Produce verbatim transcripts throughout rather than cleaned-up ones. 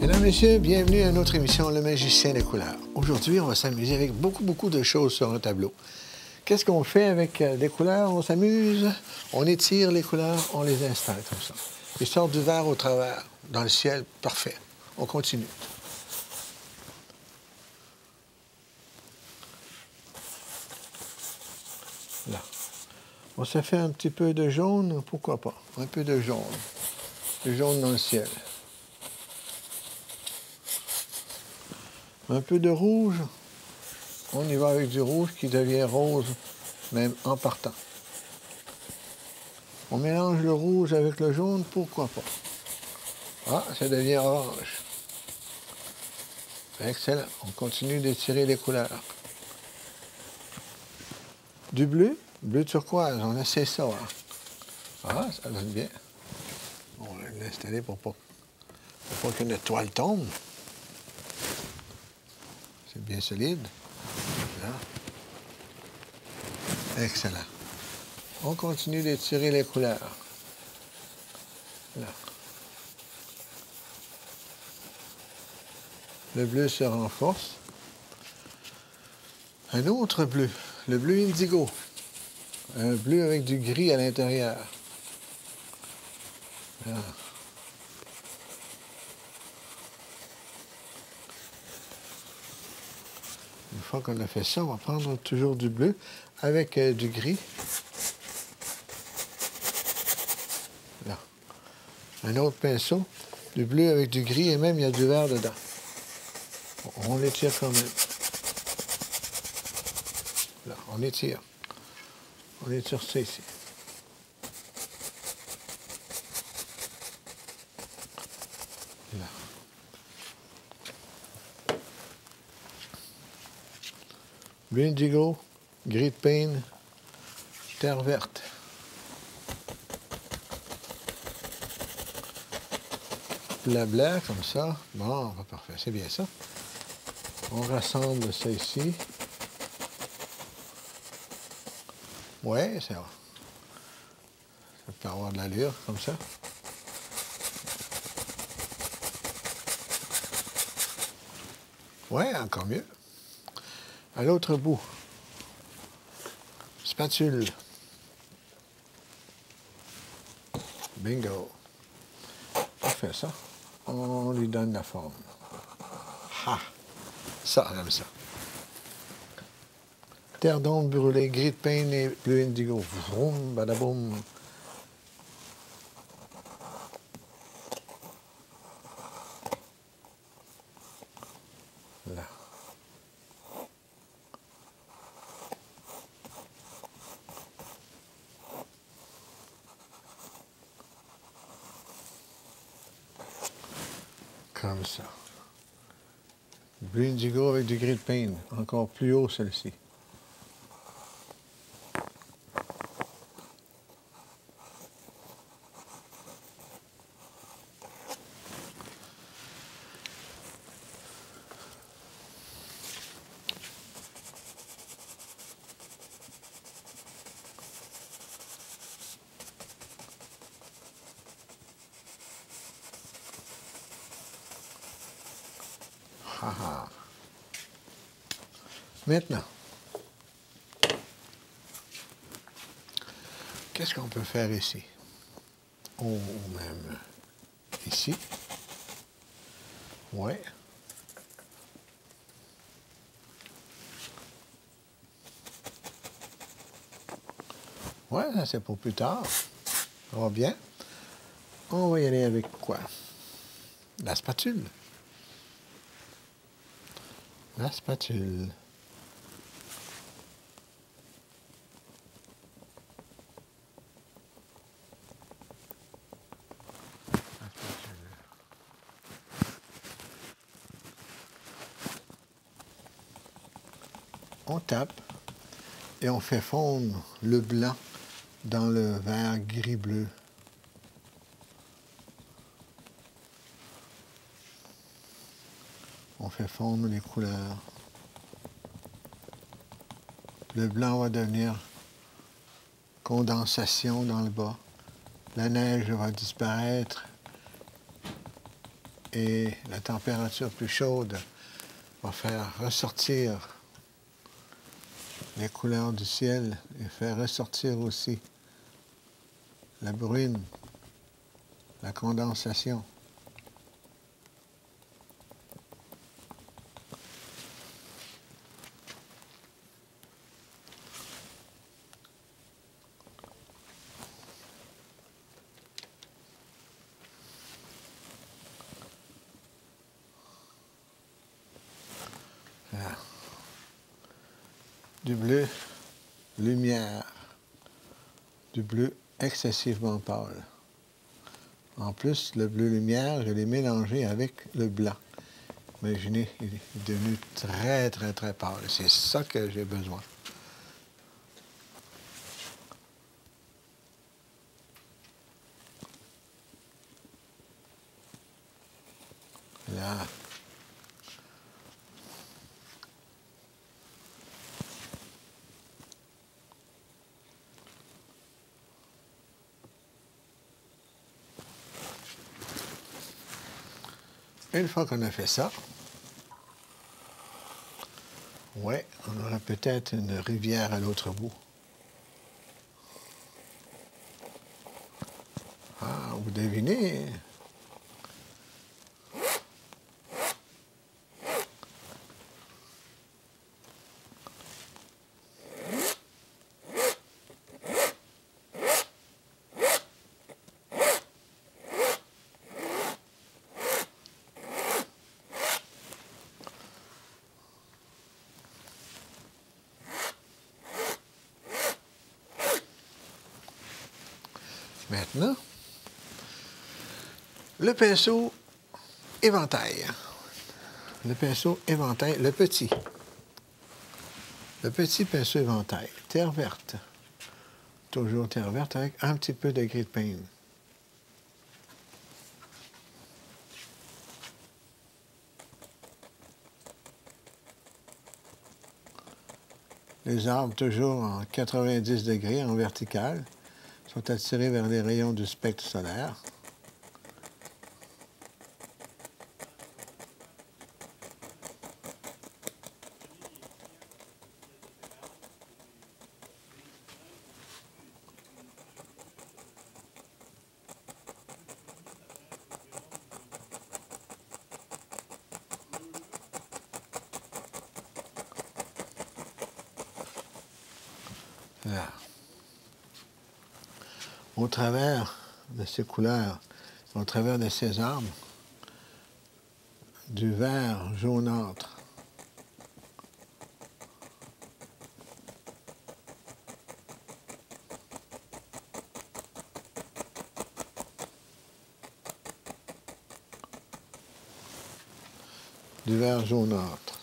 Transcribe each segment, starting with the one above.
Mesdames, Messieurs, bienvenue à notre émission Le Magicien des couleurs. Aujourd'hui, on va s'amuser avec beaucoup, beaucoup de choses sur un tableau. Qu'est-ce qu'on fait avec des couleurs? On s'amuse, on étire les couleurs, on les installe comme ça. Ils sortent du vert au travers, dans le ciel, parfait. On continue. Là. On se fait un petit peu de jaune, pourquoi pas? Un peu de jaune. Du jaune dans le ciel. Un peu de rouge. On y va avec du rouge qui devient rose, même en partant. On mélange le rouge avec le jaune, pourquoi pas? Ah, ça devient orange. Excellent. On continue d'étirer les couleurs. Du bleu, bleu turquoise, on essaie ça. Hein? Ah, ça donne bien. On va l'installer pour pas, pour pas qu'une toile tombe. C'est bien solide. Là. Excellent. On continue d'étirer les couleurs. Là. Le bleu se renforce. Un autre bleu, le bleu indigo. Un bleu avec du gris à l'intérieur. Là. Une fois qu'on a fait ça, on va prendre toujours du bleu avec euh, du gris. Là. Un autre pinceau, du bleu avec du gris et même il y a du vert dedans. On l'étire quand même. Là, on étire. On étire ça ici. Là. Bleu indigo, gris de peigne, terre verte. Blabla, comme ça. Bon, parfait, c'est bien ça. On rassemble ça ici. Ouais, ça va. Ça peut avoir de l'allure, comme ça. Ouais, encore mieux. À l'autre bout. Spatule. Bingo. Parfait, ça. On lui donne la forme. Ha! Ça, on aime ça. Terre d'ombre brûlée, gris de peigne et bleu indigo. Vroom, badaboum. Là. Comme ça. Bleu indigo avec du gris de peigne. Encore plus haut, celle-ci. Ah ah. Maintenant, qu'est-ce qu'on peut faire ici? Ou même ici. Ouais. Ouais, ça c'est pour plus tard. Ça va bien. On va y aller avec quoi? La spatule. La spatule. La spatule. On tape et on fait fondre le blanc dans le vert gris-bleu. On fait fondre les couleurs. Le blanc va devenir condensation dans le bas. La neige va disparaître et la température plus chaude va faire ressortir les couleurs du ciel et faire ressortir aussi la bruine, la condensation. Voilà. Du bleu lumière, du bleu excessivement pâle. En plus, le bleu lumière, je l'ai mélangé avec le blanc. Imaginez, il est devenu très, très, très pâle. C'est ça que j'ai besoin. Là. Une fois qu'on a fait ça, ouais, on aura peut-être une rivière à l'autre bout. Ah, vous devinez? Maintenant, le pinceau éventail. Le pinceau éventail, le petit. Le petit pinceau éventail, terre verte. Toujours terre verte avec un petit peu de gris de pain. Les arbres, toujours en quatre-vingt-dix degrés, en vertical, sont attirés vers les rayons du spectre solaire. Là. Au travers de ces couleurs, au travers de ces arbres, du vert jaunâtre. Du vert jaunâtre.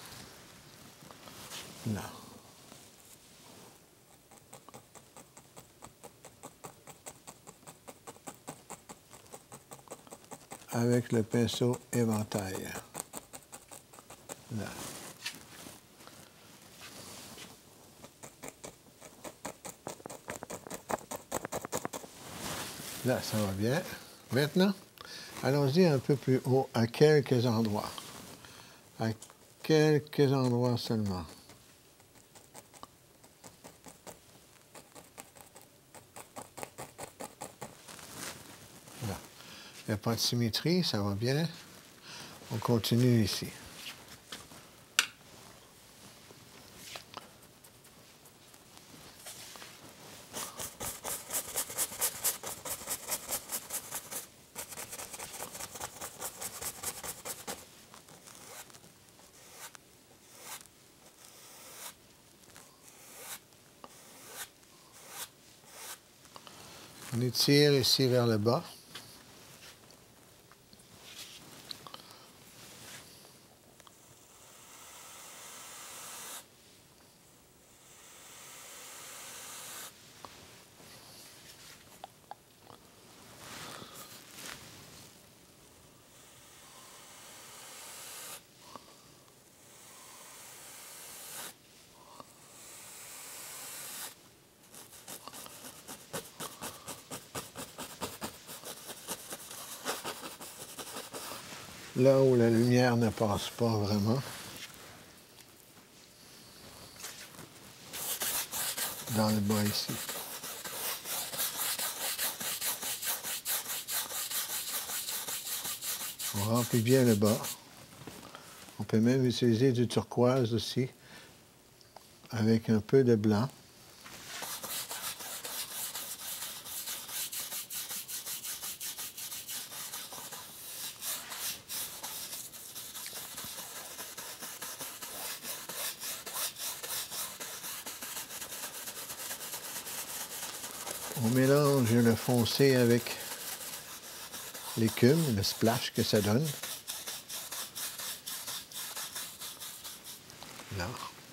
Là. Avec le pinceau éventail. Là. Là, ça va bien. Maintenant, allons-y un peu plus haut, à quelques endroits. À quelques endroits seulement. Là. Il n'y a pas de symétrie, ça va bien. On continue ici. On étire ici vers le bas. là où la lumière ne passe pas vraiment. Dans le bas ici. On remplit bien le bas. On peut même utiliser du turquoise aussi, avec un peu de blanc. On mélange le foncé avec l'écume, le splash que ça donne. Là.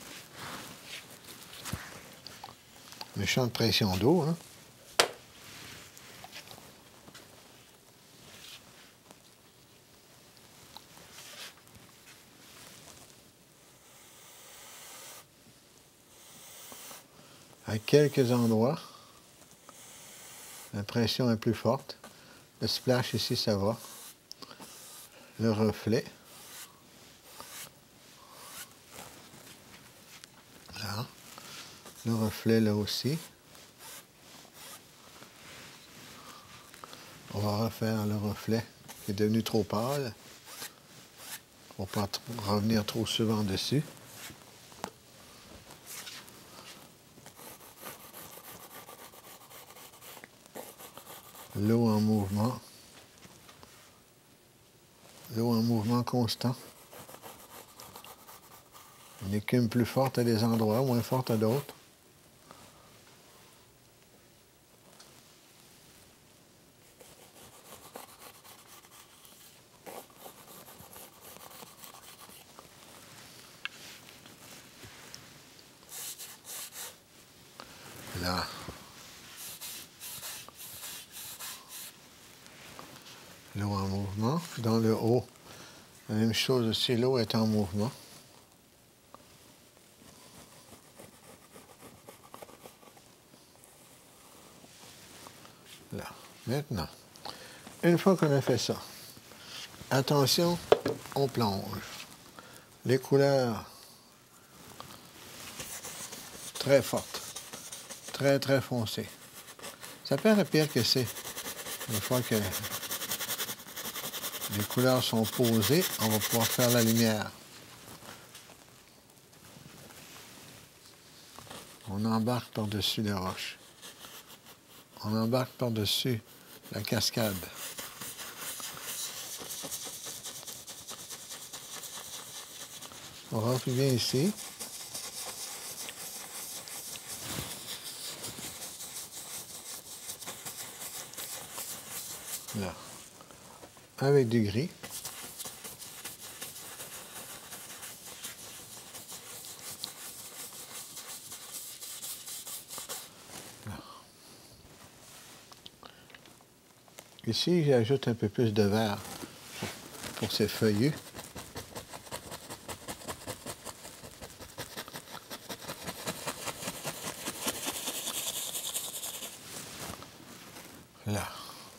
Méchante pression d'eau, hein? À quelques endroits, la pression est plus forte. Le splash ici, ça va. Le reflet. Là. Le reflet là aussi. On va refaire le reflet qui est devenu trop pâle. Pour ne pas revenir trop souvent dessus. L'eau en mouvement. L'eau en mouvement constant. Une écume plus forte à des endroits, moins forte à d'autres. Là. L'eau en mouvement. Dans le haut, la même chose aussi, l'eau est en mouvement. Là. Maintenant, une fois qu'on a fait ça, attention, on plonge. Les couleurs très fortes, très très foncées. Ça paraît pire que c'est. Une fois que les couleurs sont posées, on va pouvoir faire la lumière. On embarque par-dessus les roches. On embarque par-dessus la cascade. On remplit bien ici. Là. Avec du gris. Là. Ici, j'ajoute un peu plus de vert pour, pour ces feuillus. Là.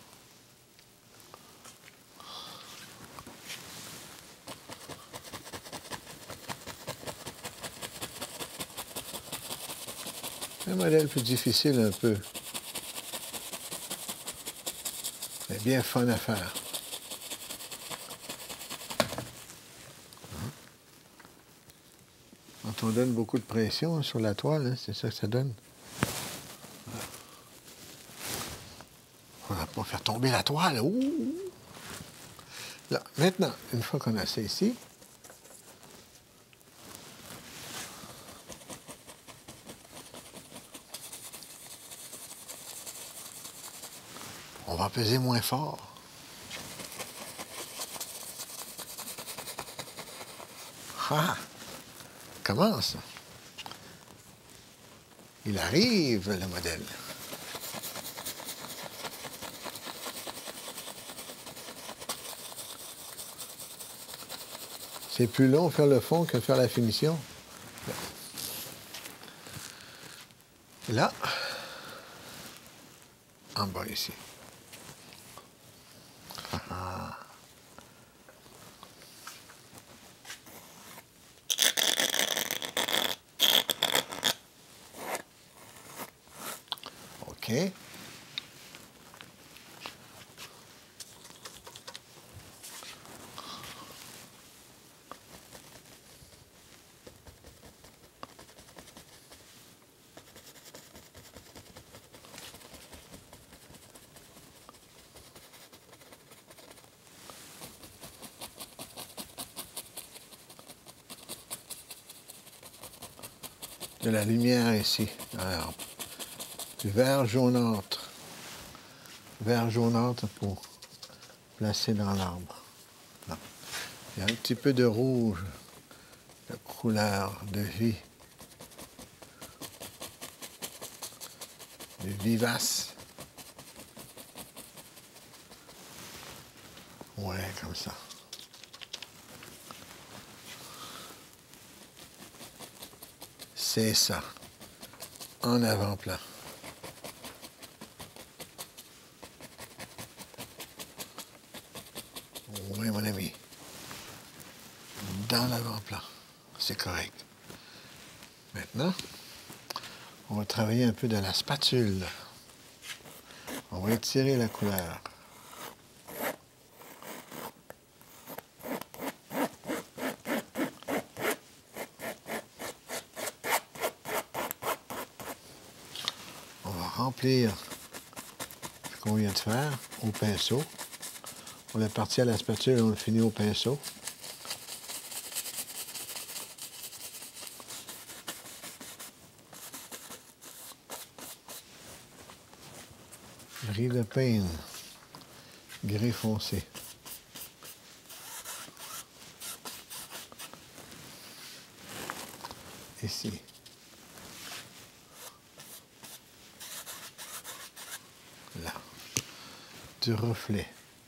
Un modèle plus difficile un peu. Mais bien fun à faire. Quand on donne beaucoup de pression sur la toile, hein, c'est ça que ça donne. On ne va pas faire tomber la toile. Ouh! Là, maintenant, une fois qu'on a ça ici, on va peser moins fort. Ah! Comment ça? Il arrive, le modèle. C'est plus long faire le fond que faire la finition. Là, en bas ici. Ah. OK. De la lumière ici, dans l'arbre. Du vert jaunâtre. Vert jaunâtre pour placer dans l'arbre. Il y a un petit peu de rouge, de couleur, de vie. Du vivace. Ouais, comme ça. C'est ça. En avant-plan. Oui, mon ami. Dans l'avant-plan. C'est correct. Maintenant, on va travailler un peu de la spatule. On va étirer la couleur. On va remplir ce qu'on vient de faire au pinceau. On est parti à la spatule, on le finit au pinceau. Riz de peigne, gris foncé. Ici. Là. Du reflet.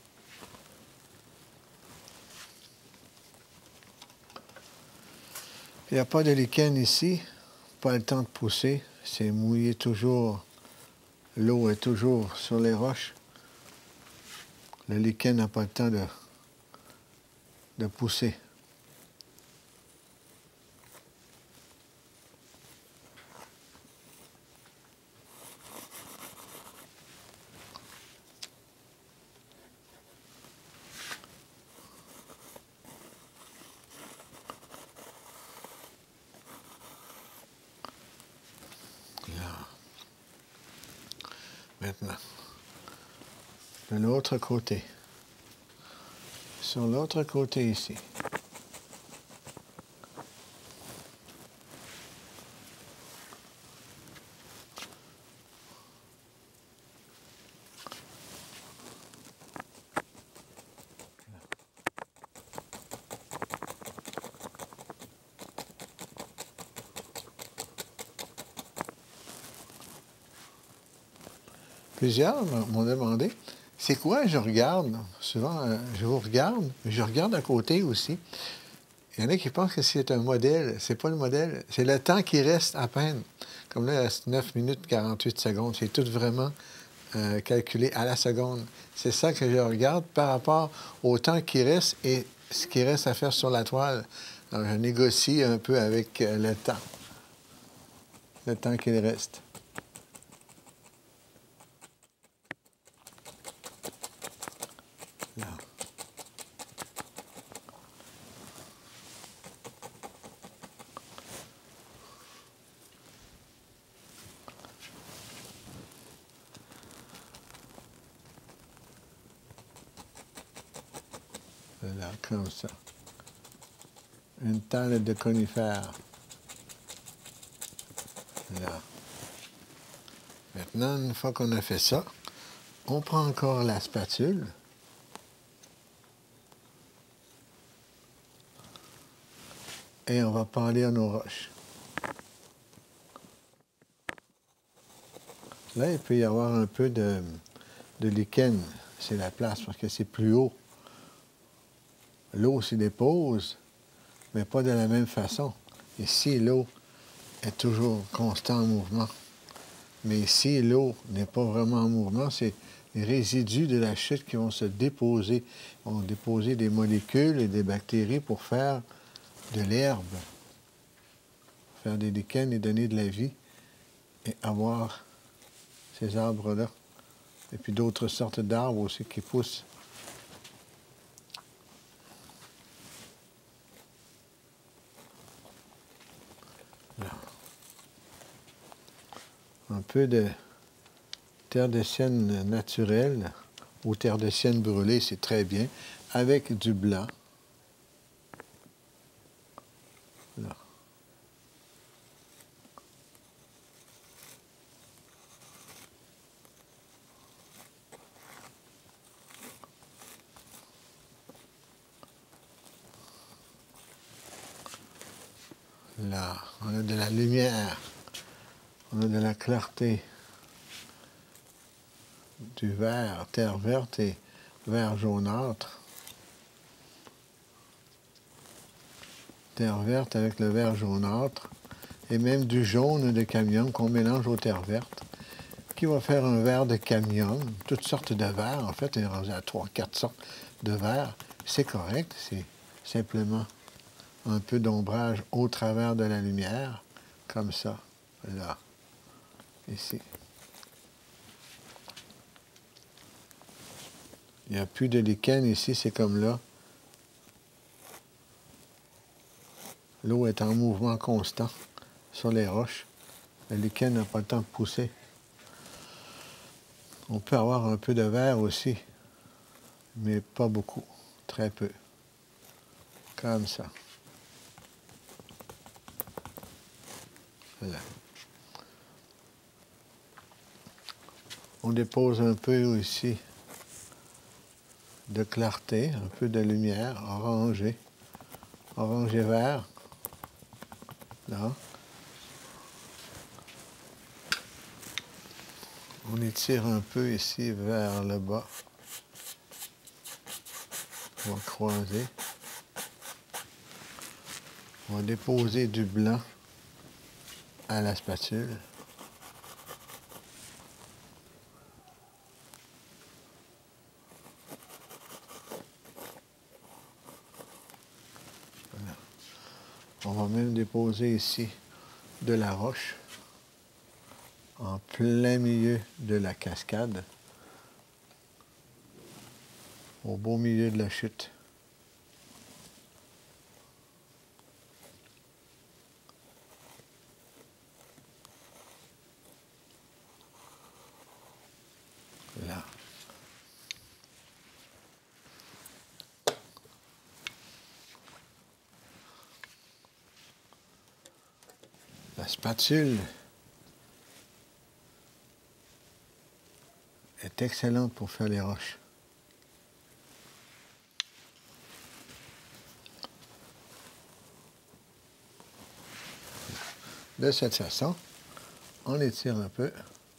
Il n'y a pas de lichen ici, pas le temps de pousser, c'est mouillé toujours, l'eau est toujours sur les roches. Le lichen n'a pas le temps de, de pousser. Maintenant, de l'autre côté, sur l'autre côté ici. Plusieurs m'ont demandé, c'est quoi je regarde? Souvent, euh, je vous regarde, mais je regarde à côté aussi. Il y en a qui pensent que c'est un modèle. C'est pas le modèle, c'est le temps qui reste à peine. Comme là, il reste neuf minutes quarante-huit secondes. C'est tout vraiment euh, calculé à la seconde. C'est ça que je regarde par rapport au temps qui reste et ce qui reste à faire sur la toile. Alors, je négocie un peu avec euh, le temps. Le temps qu'il reste. Là. Là, comme ça. Une table de conifères. Là. Maintenant, une fois qu'on a fait ça, on prend encore la spatule. Et on va palir nos roches. Là, il peut y avoir un peu de, de lichen. C'est la place parce que c'est plus haut. L'eau s'y dépose, mais pas de la même façon. Ici, l'eau est toujours constant en mouvement. Mais ici, l'eau n'est pas vraiment en mouvement. C'est les résidus de la chute qui vont se déposer. Ils vont déposer des molécules et des bactéries pour faire de l'herbe, faire des lichens et donner de la vie et avoir ces arbres-là. Et puis d'autres sortes d'arbres aussi qui poussent. Là. Un peu de terre de sienne naturelle ou terre de sienne brûlée, c'est très bien, avec du blanc. Là. Là, on a de la lumière, on a de la clarté, du vert, terre verte et vert jaunâtre. Terre verte avec le vert jaunâtre et même du jaune de camion qu'on mélange aux terres vertes, qui va faire un vert de camion, toutes sortes de verts. En fait, on est rendu à trois, quatre sortes de verts. C'est correct, c'est simplement un peu d'ombrage au travers de la lumière, comme ça, là, ici. Il n'y a plus de lichen ici, c'est comme là. L'eau est en mouvement constant sur les roches. Le lichen n'a pas le temps de pousser. On peut avoir un peu de vert aussi, mais pas beaucoup, très peu. Comme ça. Voilà. On dépose un peu ici de clarté, un peu de lumière orangée, orange et vert. Là. On étire un peu ici vers le bas. On va croiser. On va déposer du blanc à la spatule. Voilà. On va même déposer ici de la roche en plein milieu de la cascade, au beau milieu de la chute. Là. La spatule est excellente pour faire les roches. De cette façon, on étire un peu.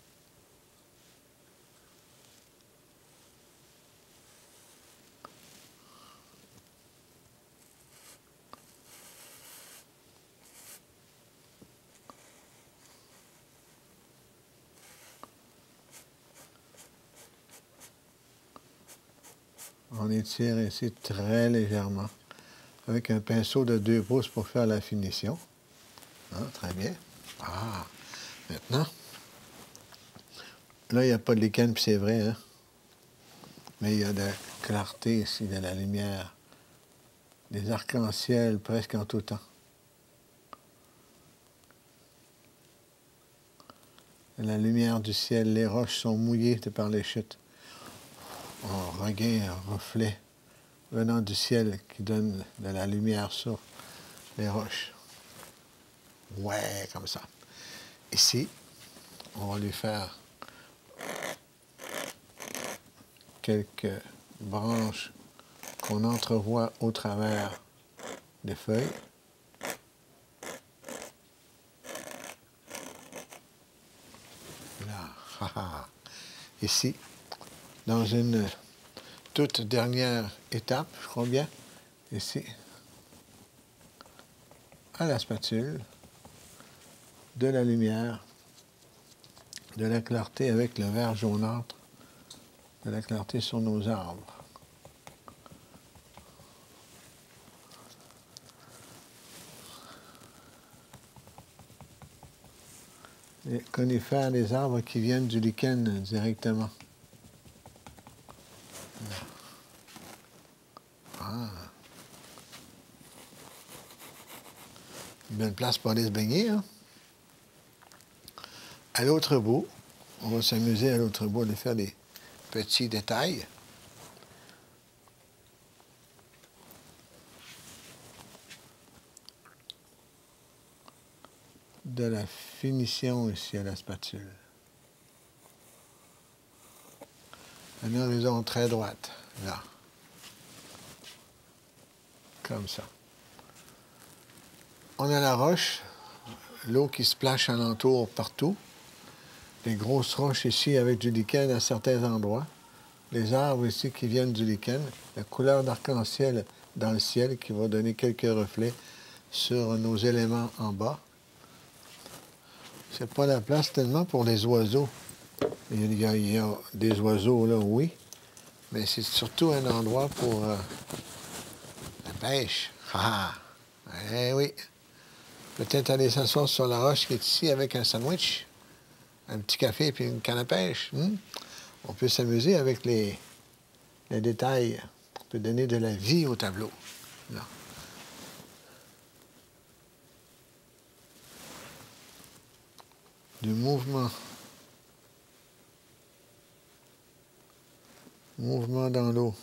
On étire ici très légèrement avec un pinceau de deux pouces pour faire la finition. Hein, très bien. Ah, maintenant, là, il n'y a pas de lichen, puis c'est vrai, hein? Mais il y a de la clarté ici, de la lumière, des arcs-en-ciel presque en tout temps. La lumière du ciel, les roches sont mouillées par les chutes. On regain un reflet venant du ciel qui donne de la lumière sur les roches. Ouais, comme ça. Ici, on va lui faire quelques branches qu'on entrevoit au travers des feuilles. Là, ici, dans une toute dernière étape, je crois bien, ici, à la spatule, de la lumière, de la clarté avec le vert jaunâtre, de la clarté sur nos arbres. Les conifères, les arbres qui viennent du lichen directement. Là. Ah. Une belle place pour aller se baigner, hein? À l'autre bout, on va s'amuser à l'autre bout de faire des petits détails. De la finition ici à la spatule. Un horizon très droite, là. Comme ça. On a la roche, l'eau qui se plache alentour partout. Les grosses roches ici avec du lichen à certains endroits. Les arbres ici qui viennent du lichen. La couleur d'arc-en-ciel dans le ciel qui va donner quelques reflets sur nos éléments en bas. C'est pas la place tellement pour les oiseaux. Il y a, il y a des oiseaux là, oui. Mais c'est surtout un endroit pour euh, la pêche. Ah! Eh oui! Peut-être aller s'asseoir sur la roche qui est ici avec un sandwich, un petit café et une canne à pêche. Hmm? On peut s'amuser avec les, les détails. On peut donner de la vie au tableau. Là. Du mouvement. Mouvement dans l'eau.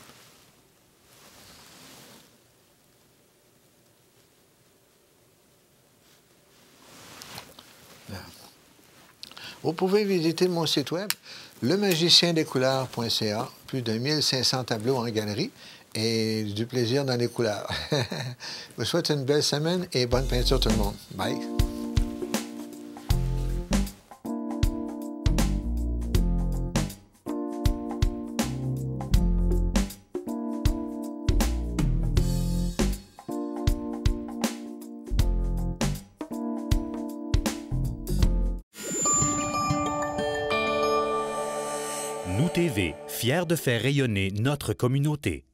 Là. Vous pouvez visiter mon site web, le magicien des couleurs point c a. Plus de mille cinq cents tableaux en galerie et du plaisir dans les couleurs. Je vous souhaite une belle semaine et bonne peinture tout le monde. Bye! Nous T V, fiers de faire rayonner notre communauté.